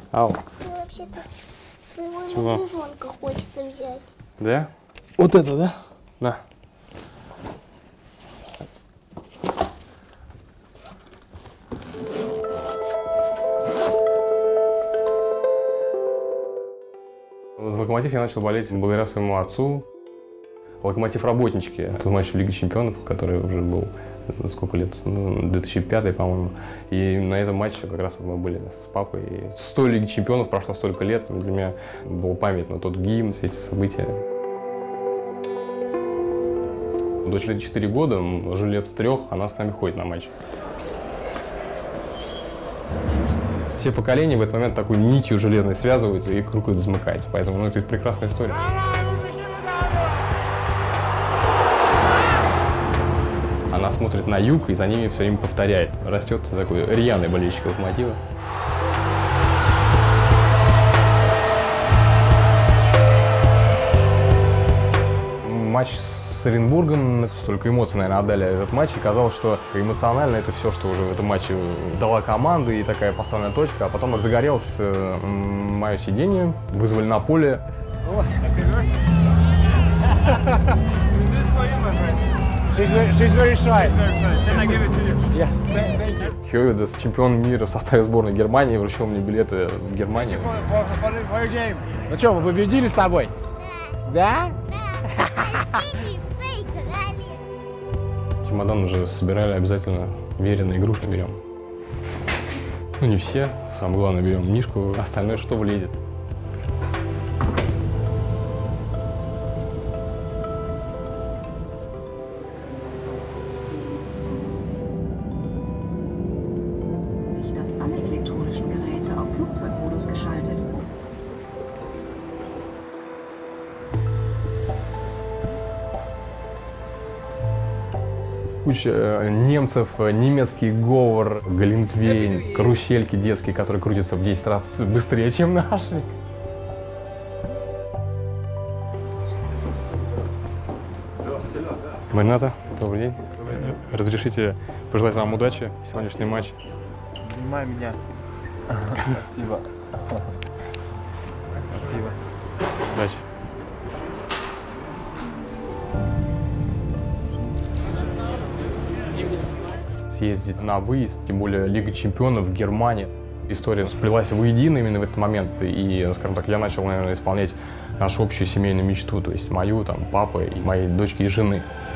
Ау. Мне вообще-то своего медвежонка хочется взять. Да? Вот это, да? Да. За «Локомотив» я начал болеть благодаря своему отцу. «Локомотив» работнички. Это матч в Лиге чемпионов, который уже был, сколько лет? 2005, по-моему. И на этом матче как раз мы были с папой. И с той Лиги чемпионов прошло столько лет. Для меня было памятно тот гимн, все эти события. Дочери 4 года, уже лет с 3, она с нами ходит на матч. Все поколения в этот момент такой нитью железной связываются и круг замыкается. Поэтому это прекрасная история. Она смотрит на юг и за ними все время повторяет. Растет такой рьяный болельщик «Локомотива». Матч с Оренбургом, столько эмоций, наверное, отдали этот матч, и казалось, что эмоционально это все, что уже в этом матче дала команда, и такая поставленная точка. А потом загорелось мое сиденье, вызвали на поле. She's very shy. Хёвидес, чемпион мира в составе сборной Германии, вручил мне билеты в Германию. Ну что, мы победили с тобой? Да? Чемодан уже собирали, обязательно веренные игрушки берем. Ну не все, самое главное берем Мишку, остальное что влезет. Куча немцев, немецкий говор, глинтвейн, карусельки детские, которые крутятся в 10 раз быстрее, чем наши. Марината, добрый день. Разрешите пожелать вам удачи в сегодняшний матч? Обнимай меня. Спасибо. Спасибо. Удачи. Съездить на выезд, тем более Лига чемпионов в Германии. История сплелась воедино именно в этот момент, и, скажем так, я начал, наверное, исполнять нашу общую семейную мечту, то есть мою, там, папы, и моей дочки и жены.